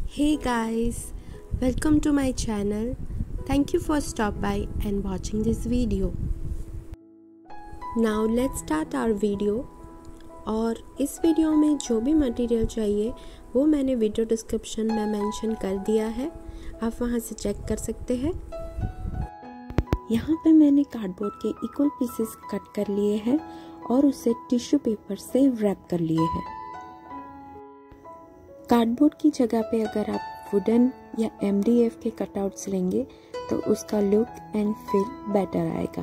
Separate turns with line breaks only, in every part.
Hey guys, welcome to my channel. Thank you for stopping by and watching this video. Now let's start our video. और इस video में जो भी material चाहिए वो मैंने वीडियो डिस्क्रिप्शन में मेंशन कर दिया है, आप वहां से चेक कर सकते हैं। यहाँ पे मैंने कार्डबोर्ड के इक्वल पीसेस कट कर लिए हैं और उसे टिश्यू पेपर से रैप कर लिए हैं। कार्डबोर्ड की जगह पे अगर आप वुडन या MDF के कटआउट्स लेंगे तो उसका लुक एंड फील बेटर आएगा।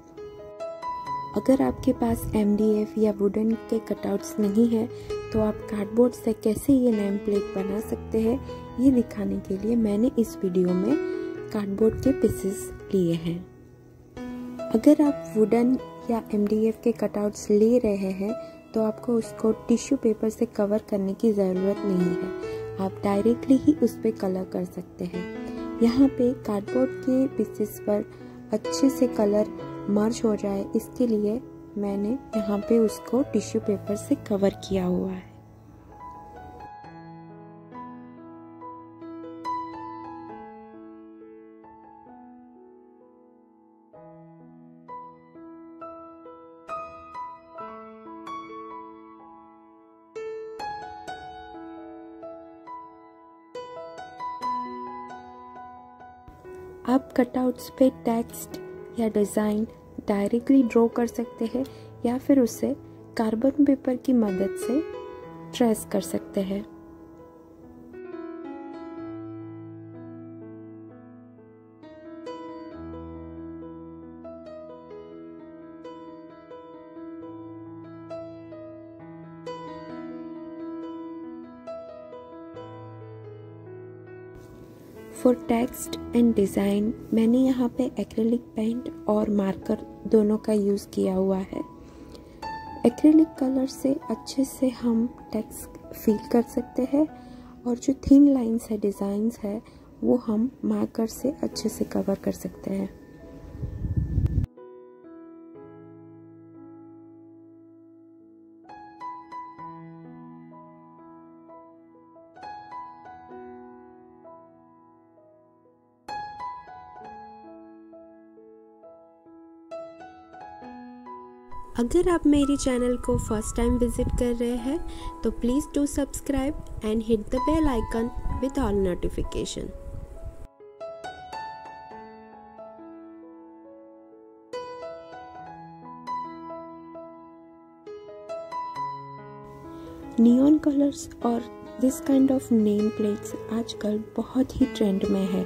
अगर आपके पास MDF या वुडन के कटआउट्स नहीं है तो आप कार्डबोर्ड से कैसे ये नेम प्लेट बना सकते हैं ये दिखाने के लिए मैंने इस वीडियो में कार्डबोर्ड के पीसेस लिए हैं। अगर आप वुडन या MDF के कटआउट्स ले रहे हैं तो आपको उसको टिश्यू पेपर से कवर करने की ज़रूरत नहीं है, आप डायरेक्टली ही उस पर कलर कर सकते हैं। यहाँ पे कार्डबोर्ड के पीसेस पर अच्छे से कलर मर्ज हो जाए इसके लिए मैंने यहाँ पे उसको टिश्यू पेपर से कवर किया हुआ है। आप कटआउट्स पे टेक्स्ट या डिज़ाइन डायरेक्टली ड्रॉ कर सकते हैं या फिर उसे कार्बन पेपर की मदद से ट्रेस कर सकते हैं। फॉर टेक्स्ट एंड डिज़ाइन मैंने यहाँ पे एक्रेलिक पेंट और मार्कर दोनों का यूज़ किया हुआ है। एक्रेलिक कलर से अच्छे से हम टेक्स्ट फील कर सकते हैं और जो थिन लाइंस है, डिज़ाइंस है, वो हम मार्कर से अच्छे से कवर कर सकते हैं। अगर आप मेरी चैनल को फर्स्ट टाइम विजिट कर रहे हैं तो please do subscribe and hit the bell icon with all notification. Neon colours और this kind of name plates आजकल बहुत ही ट्रेंड में है।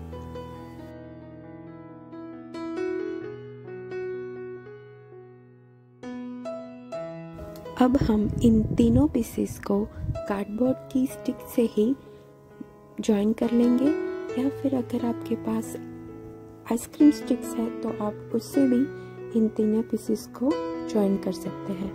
अब हम इन तीनों पीसेस को कार्डबोर्ड की स्टिक से ही जॉइन कर लेंगे या फिर अगर आपके पास आइसक्रीम स्टिक्स है तो आप उससे भी इन तीनों पीसेस को जॉइन कर सकते हैं।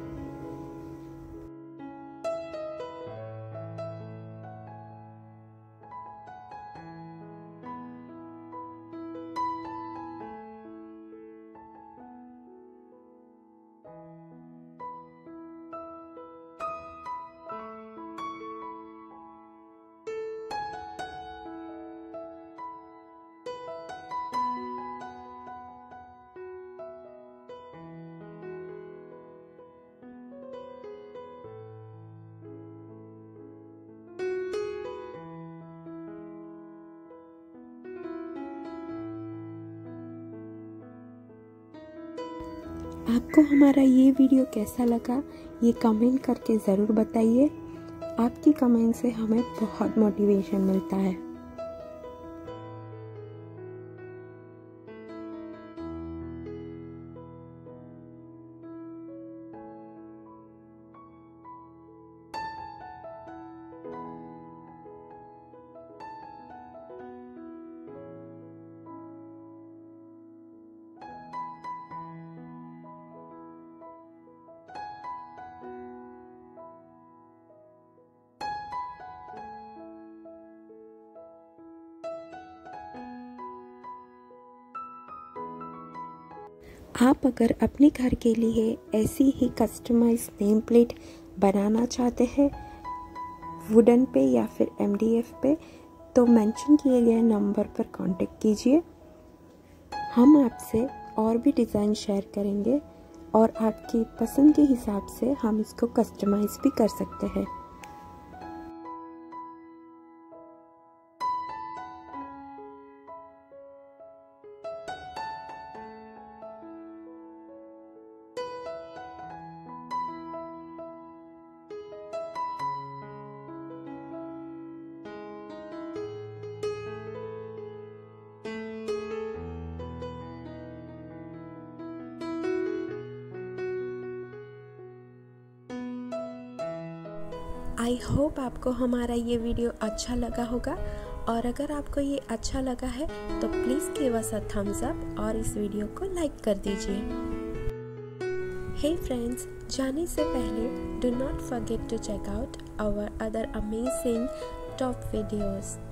आपको हमारा ये वीडियो कैसा लगा ये कमेंट करके ज़रूर बताइए। आपकी कमेंट से हमें बहुत मोटिवेशन मिलता है। आप अगर अपने घर के लिए ऐसी ही कस्टमाइज नेम प्लेट बनाना चाहते हैं वुडन पे या फिर MDF पे, तो मेंशन किए गए नंबर पर कांटेक्ट कीजिए। हम आपसे और भी डिज़ाइन शेयर करेंगे और आपकी पसंद के हिसाब से हम इसको कस्टमाइज़ भी कर सकते हैं। आई होप आपको हमारा ये वीडियो अच्छा लगा होगा, और अगर आपको ये अच्छा लगा है तो please give us a thumbs up और इस वीडियो को लाइक कर दीजिए। हे फ्रेंड्स, जाने से पहले do not forget to check out our other amazing top videos.